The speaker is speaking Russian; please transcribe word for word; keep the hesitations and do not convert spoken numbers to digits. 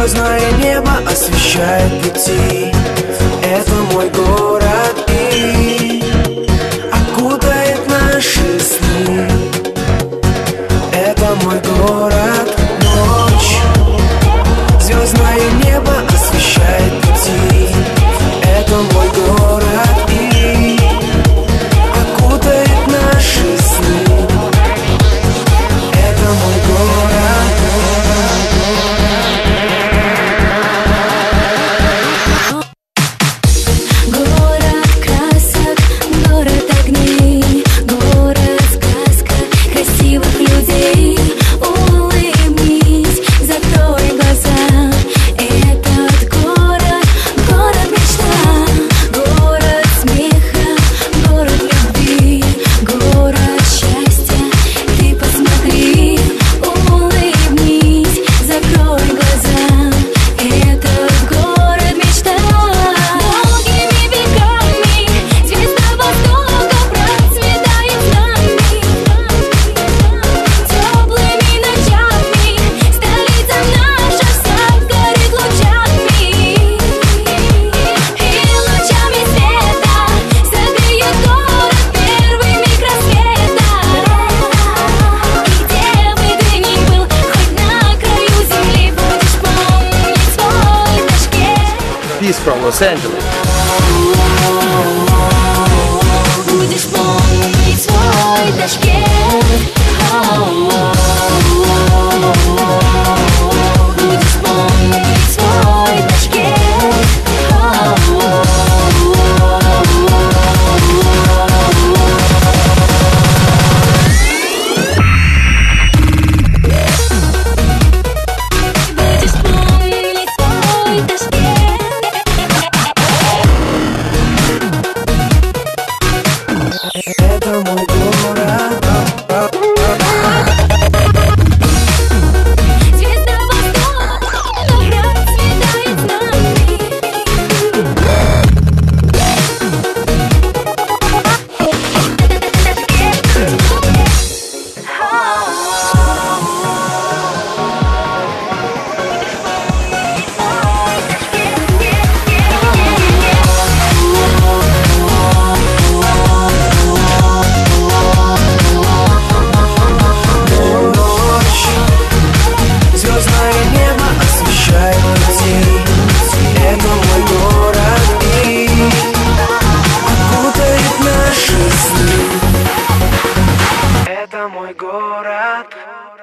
Звездное небо освещает пути. Это мой город и окутает наши сны. Это мой город, ночь. Звездное небо освещает пути. Это мой город и окутает наши сны. Это мой город. Город красок, город огней, город сказка красивых людей. Улыбнись, закрой глаза. Этот город, город мечта, город смеха, город любви, город счастья. Ты посмотри, улыбнись, закрой глаза. Этот город мечта. Долгими веками звезда востока процветает с нами. Теплыми ночами столица наша вся горит лучами. И лучами света согреет город первый миг рассвета. И где бы ты ни был, хоть на краю земли, будешь помнить свой Ташкент. Peace from Los Angeles. Будешь помнить свой Ташкент. Будешь помнить свой Ташкент. Будешь помнить свой Ташкент. Это мой город. Звезда востока процветает с нами. Ночь. Звездное небо освещает пути. Это мой город и окутает наши сны. Это мой город.